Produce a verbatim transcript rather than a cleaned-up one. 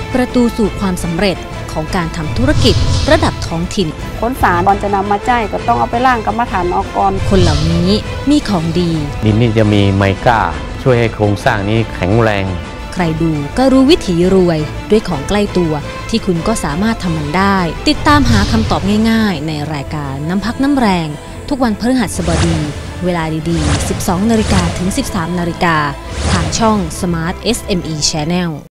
ประตูสู่ความสำเร็จของการทำธุรกิจระดับท้องถิ่นคนสารบอลจะนำมาใจก็ต้องเอาไปล่างกรรมฐานออกก่อนคนเหล่านี้มีของดีดินนี่จะมีไมก้าช่วยให้โครงสร้างนี้แข็งแรงใครดูก็รู้วิถีรวยด้วยของใกล้ตัวที่คุณก็สามารถทำมันได้ติดตามหาคำตอบง่ายๆในรายการน้ำพักน้ำแรงทุกวันพฤหัสบดีเวลาดีๆ สิบสองนาฬิกาถึง สิบสามนาฬิกาทางช่อง Smart เอส เอ็ม อี Channel